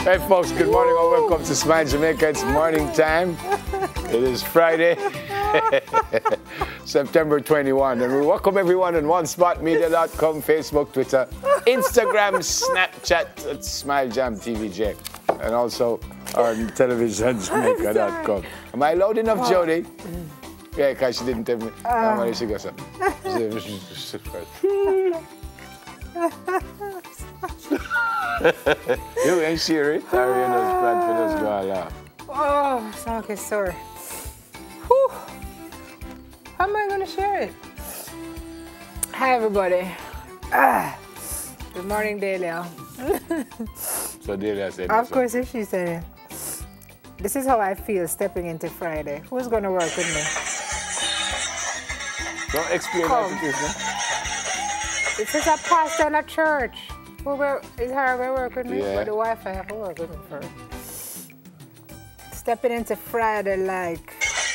Hey folks, good morning and welcome to Smile Jamaica. It's morning time. It is Friday, September 21. And we welcome everyone on onespotmedia.com, Facebook, Twitter, Instagram, Snapchat at Smile Jam TVJ. And also on televisionjamaica.com. Am I loud enough, Jody? Yeah, because she didn't tell me. Where she goes? You ain't share it, or you just plan for this go laugh? Oh, stomach is sore. Whew. How am I going to share it? Hi, everybody. Good morning, Delia. So Delia said Of course, if she said it. This is how I feel stepping into Friday. Who's going to work with me? Don't explain what it is, no? It is a pastor in a church. Is her going to work with me? Yeah. But the Wi-Fi have to work with me first. Stepping into Friday like...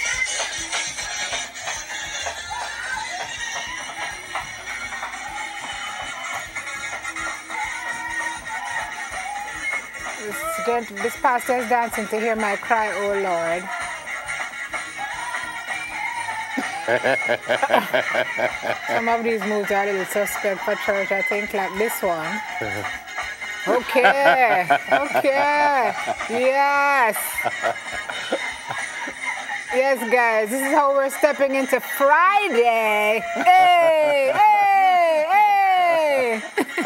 This pastor is dancing to hear my cry, oh Lord. Some of these moves are a little suspect for church, I think, like this one. Okay, yes. Yes, guys, this is how we're stepping into Friday. Hey, hey, hey.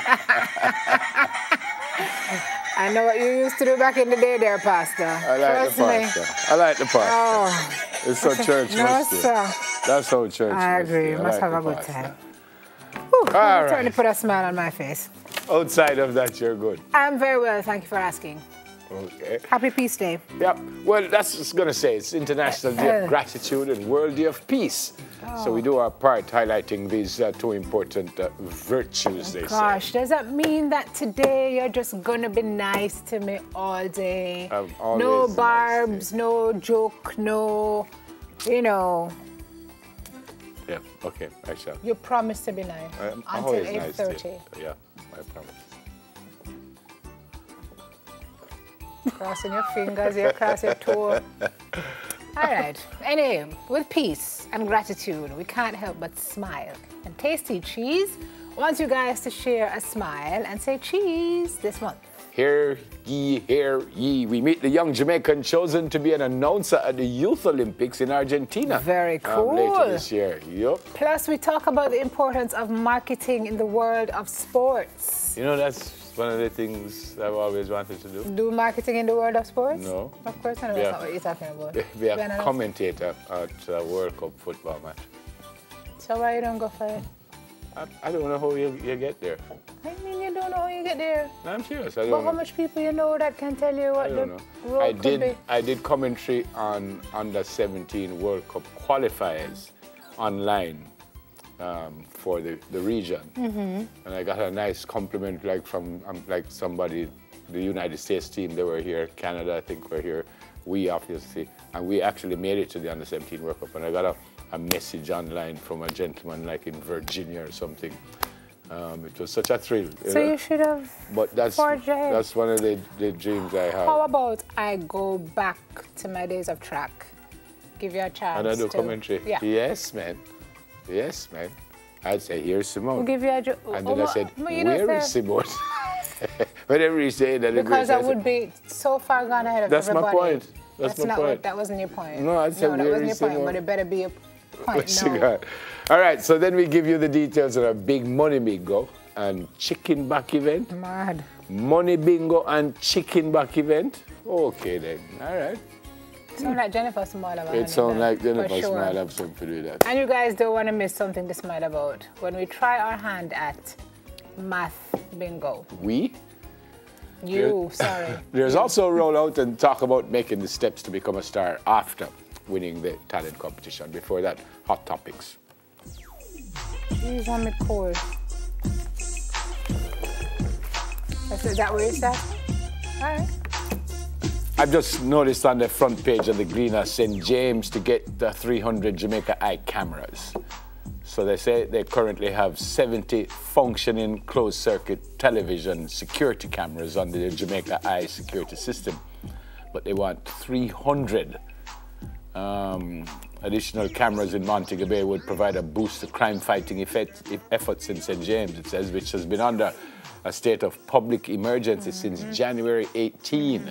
I know what you used to do back in the day there, Pastor. I like the pastor. I like the pastor. Oh. It's so church must do. That's how church I agree. must do. Must like have a good pastor. time. Whew, All I'm right. trying to put a smile on my face. Outside of that, you're good. I'm very well, thank you for asking. Okay. Happy Peace Day. Yep. Well, that's just going to say it's International Day of Gratitude and World Day of Peace. So we do our part highlighting these two important virtues, they say. Gosh, does that mean that today you're just going to be nice to me all day? No barbs, no joke, no, you know. Yeah, okay, I shall. You promise to be nice until 8:30. Yeah, I promise. Crossing your fingers, you cross your toe. All right. Anyway, with peace and gratitude, we can't help but smile. And Tasty Cheese wants you guys to share a smile and say cheese this month. Hear ye, hear ye. We meet the young Jamaican chosen to be an announcer at the Youth Olympics in Argentina. Very cool. Later this year. Yup. Plus, we talk about the importance of marketing in the world of sports. You know, that's one of the things I've always wanted to do. Do marketing in the world of sports? No. Of course, I know that's not what you're talking about. Be a commentator at a World Cup football match. So why you don't go for it? I don't know how you get there. I mean, you don't know how you get there. No, I'm serious. I But don't how know. much people you know that can tell you what the road could be? I did commentary on under-17 World Cup qualifiers online for the region. And I got a nice compliment from somebody, the United States team. They were here, Canada I think were here, we obviously, and we actually made it to the under-17 World Cup. And I got a message online from a gentleman like in Virginia or something. It was such a thrill. You should have. But that's one of the dreams I have. How about I go back to my days of track? Give you a chance. And I do commentary. Yeah. Yes, man. Yes, man. I'd say, here's Simone. We'll give you a and then I said, where is Simone? Whenever you say that. Because I would be so far gone ahead of everybody. That's my point. That's my point. That wasn't your point. No, I said, that wasn't your point, but it better be a point. No. All right, so then we give you the details of a big money bingo and chicken back event. Mad. Money bingo and chicken back event. Okay then. All right. Sound like Jennifer smile about it. It sounds like Jennifer smile have something to do that. And you guys don't want to miss something to smile about when we try our hand at math bingo. We? Sorry. There's also a rollout and talk about making the steps to become a star after winning the talent competition. Before that, hot topics. These are me cold. Is that where it's at? All right. I've just noticed on the front page of the Gleaner St. James to get the 300 Jamaica Eye cameras. So they say they currently have 70 functioning closed-circuit television security cameras under the Jamaica Eye security system, but they want 300 additional cameras in Montego Bay would provide a boost to crime-fighting efforts in St. James, it says, which has been under a state of public emergency since January 18.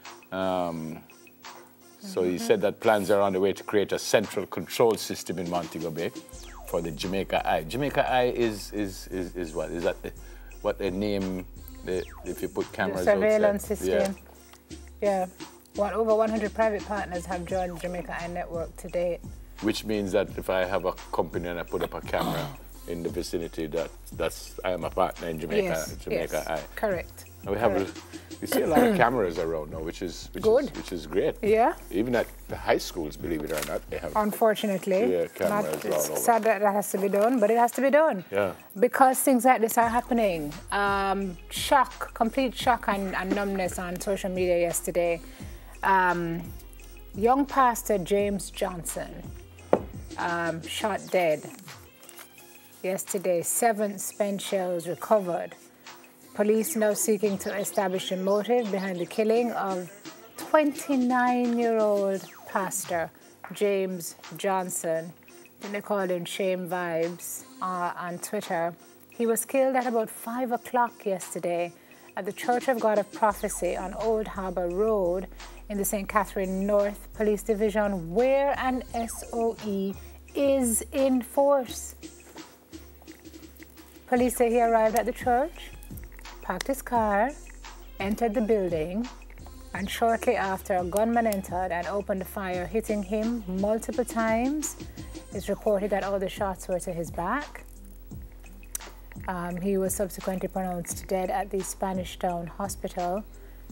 So he said that plans are on the way to create a central control system in Montego Bay for the Jamaica Eye. Jamaica Eye is what? Is that what they name if you put cameras the surveillance outside? system. Yeah. Over 100 private partners have joined the Jamaica Eye network to date. Which means that if I have a company and I put up a camera in the vicinity, I am a partner in Jamaica Eye. Correct. And we see a lot of cameras around now, which is great. Yeah. Even at the high schools, believe it or not, they have. Unfortunately, cameras all over. It's sad that has to be done, but it has to be done. Yeah. Because things like this are happening. Complete shock and numbness on social media yesterday. Young pastor James Johnson shot dead yesterday. 7 spent shells recovered. Police now seeking to establish the motive behind the killing of 29-year-old pastor James Johnson. They called him Shame Vibes on Twitter. He was killed at about 5 o'clock yesterday at the Church of God of Prophecy on Old Harbour Road in the St. Catherine North Police Division, where an SOE is in force. Police say he arrived at the church, parked his car, entered the building, and shortly after, a gunman entered and opened fire, hitting him multiple times. It's reported that all the shots were to his back. He was subsequently pronounced dead at the Spanish Town Hospital.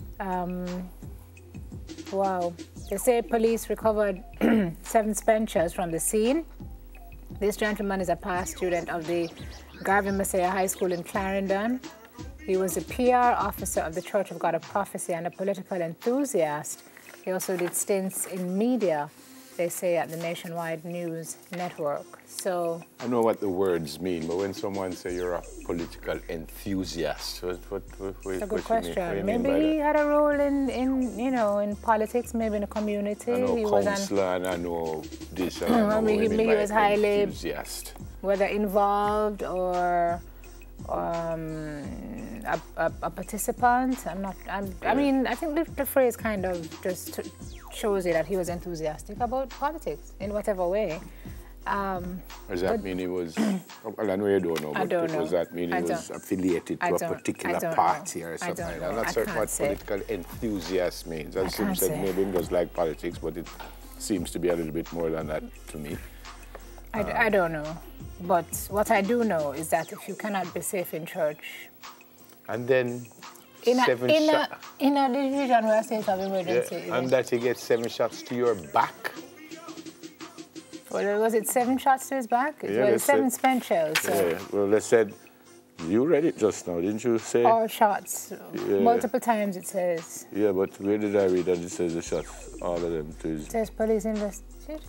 Wow. They say police recovered 7 spent shells from the scene. This gentleman is a past student of the Garvin Messiah High School in Clarendon. He was a PR officer of the Church of God of Prophecy and a political enthusiast. He also did stints in media, they say, at the Nationwide News Network. So I know what the words mean, but when someone say you're a political enthusiast, what it's a good question. Maybe he had a role in politics, maybe in the community. I know he councillor, and I know this, and I know he was highly enthusiast. Whether involved or a participant. I mean, I think the phrase kind of just shows you that he was enthusiastic about politics in whatever way. Does that mean he was, well, I know you don't know, but does that mean he was affiliated to a particular party or something like that? I'm not certain what political enthusiast means. I seem to say maybe he does like politics, but it seems to be a little bit more than that to me. I don't know. But what I do know is that if you cannot be safe in church, and then in a division where state of emergency, and that he gets 7 shots to your back. Well, was it 7 shots to his back? Well, 7 spent shells. So. Yeah, well, they said, you read it just now, didn't you say? All shots. Yeah. Multiple times it says. Yeah, but where did I read that it says the shots, all of them to his... It says police investigation.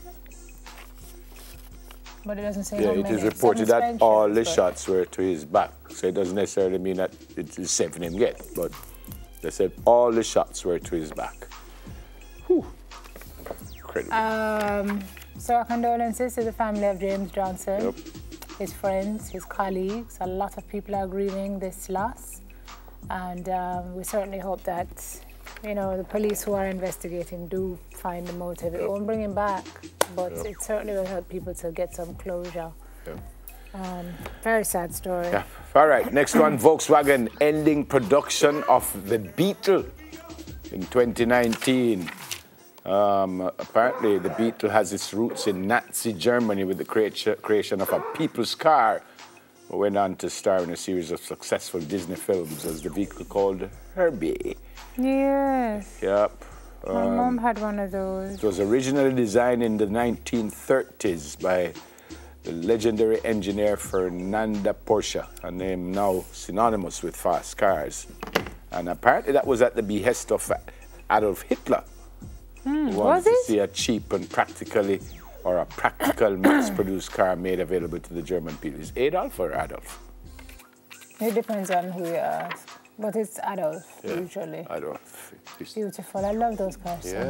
But it doesn't say how many. Yeah, it is reported that all the shots were to his back. So it doesn't necessarily mean that it is safe for him to get, but they said all the shots were to his back. Whew. Incredible. So our condolences to the family of James Johnson, his friends, his colleagues. A lot of people are grieving this loss. And we certainly hope that, the police who are investigating do find the motive. It won't bring him back, but it certainly will help people to get some closure. Very sad story. Yeah. All right, next one, Volkswagen ending production of the Beetle in 2019. Apparently, the Beetle has its roots in Nazi Germany with the creation of a people's car, but went on to star in a series of successful Disney films as the vehicle called Herbie. Yes. Yep. My mom had one of those. It was originally designed in the 1930s by the legendary engineer Fernanda Porsche, a name now synonymous with fast cars. And apparently that was at the behest of Adolf Hitler. Who wanted to see a cheap and practically or a practical mass-produced car made available to the German people? Is Adolf or Adolf? It depends on who you ask. But it's Adolf, usually. Adolf. Beautiful. I love those cars so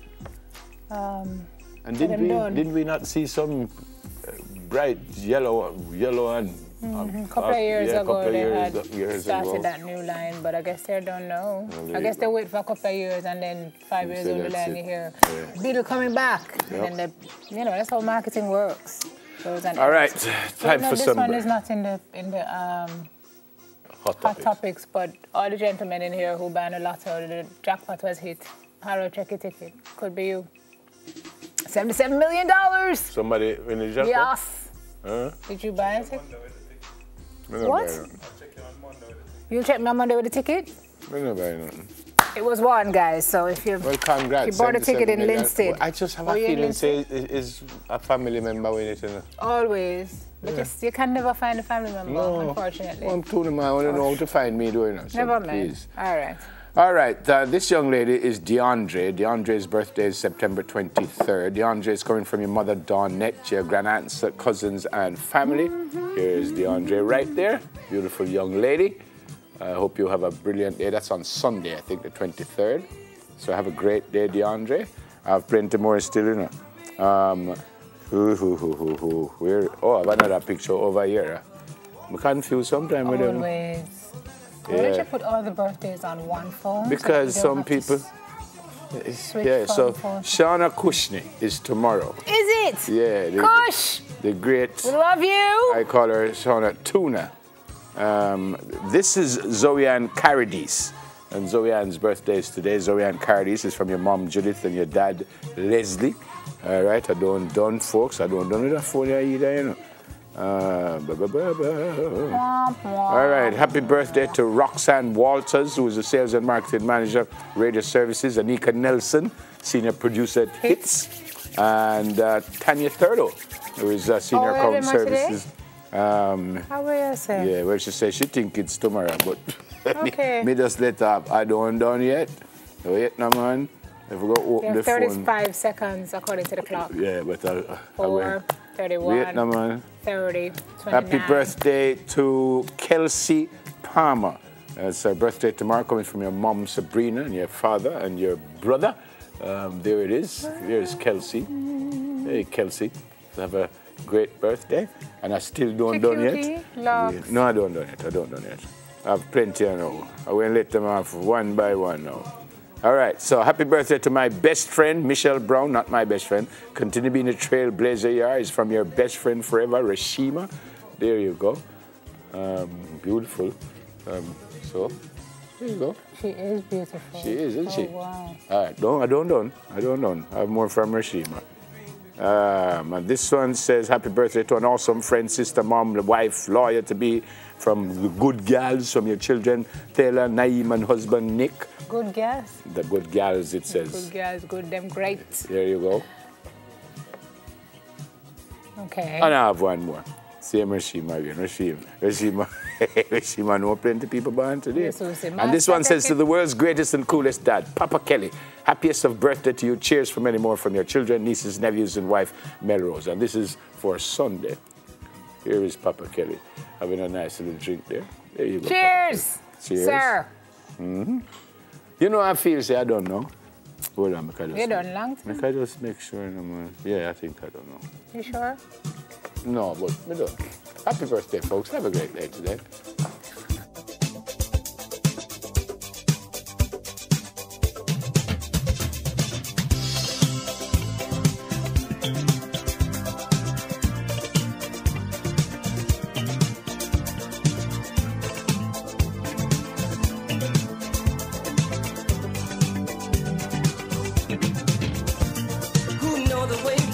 much. And didn't we not see some bright yellow and couple of years ago they had started ago. that new line, but I guess they don't know. I guess they wait for a couple of years and then 5 years down the line you hear Beetle coming back. And then that's how marketing works. All right, time for some. This one is not in the hot topics, but all the gentlemen in here who banned a lotto, the jackpot was hit. Harold, check your ticket. Could be you. $77 million. Somebody in the jackpot? Yes. Did you buy a ticket? What? You'll check me on Monday with a ticket? I didn't buy nothing. It was one, guys, so if you congrats. If you bought a ticket in Linstead. I just have a feeling is a family member with it. Always. But you can never find a family member, unfortunately. Well, I'm telling you, I want to know how to find me doing it. So never mind. Please. All right. All right, this young lady is DeAndre. DeAndre's birthday is September 23rd. DeAndre is coming from your mother, Dawnette, your grandaunt's cousins and family. Here's DeAndre right there. Beautiful young lady. I hope you have a brilliant day. That's on Sunday, I think, the 23rd. So have a great day, DeAndre. I have plenty more still, you know. Where? Oh, I have another picture over here. I'm confused sometimes with them. Always. Why don't you put all the birthdays on one phone? Because so some people... so Shauna Kushney is tomorrow. Is it? Yeah. Kush! The great... We love you! I call her Shauna Tuna. This is Zoeanne Caradis. And Zoeanne's birthday is today. Zoeanne Caradis is from your mom, Judith, and your dad, Leslie. All right, I don't done, folks. I don't done with a phone either, you know. All right, happy birthday to Roxanne Walters, who is the sales and marketing manager, radio services, Anika Nelson, senior producer at Hits, and Tanya Thurlow, who is senior account services. How will you say? Yeah, well, she says she thinks it's tomorrow, but okay. me just let her up. I don't done yet. Wait, no, man. If we go open the phone. 35 seconds according to the clock. Yeah, but I 4, 31, wait, no, man. 30, 29. Happy birthday to Kelsey Palmer. It's her birthday tomorrow, coming from your mom, Sabrina, and your father and your brother. There it is. Here's Kelsey. Hey, Kelsey. Have a great birthday. And I still don't done yet. Yeah. No, I don't done it. I don't done it. I have plenty now. I will let them off one by one now. All right, so happy birthday to my best friend, Michelle Brown, not my best friend. Continue being a trailblazer, yeah. It's from your best friend forever, Rashima. There you go. Beautiful. So, there you go. She is beautiful. She is, isn't she? Wow. All right, I don't done. I have more from Rashima. And this one says, happy birthday to an awesome friend, sister, mom, wife, lawyer to be, from the good gals, from your children, Taylor, Naeem, and husband, Nick. Good gals? The good gals, it says. Good gals, good, them great. There you go. Okay. And I have one more. Same Rashima again. Rashima know plenty of people born today. Yes, and this one says, to the world's greatest and coolest dad, Papa Kelly, happiest of birthday to you. Cheers for many more from your children, nieces, nephews, and wife, Melrose. And this is for Sunday. Here is Papa Kelly having a nice little drink there. There you go. Cheers! Cheers. Sir. Mm-hmm. You know, I feel, say, I don't know. Hold on, you done long time? I just make sure. Yeah, I think I don't know. You sure? No, but we don't. Happy birthday, folks. Have a great day today. Who know the way